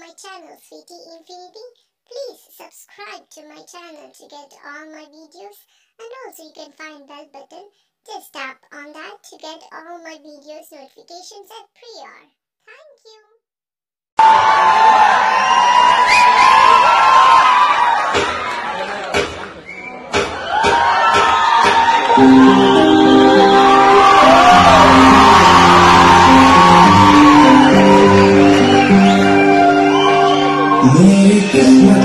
my channel Sweetie Infinity. Please subscribe to my channel to get all my videos, and also you can find bell button. Just tap on that to get all my videos notifications at prior. Thank you. Merry Christmas.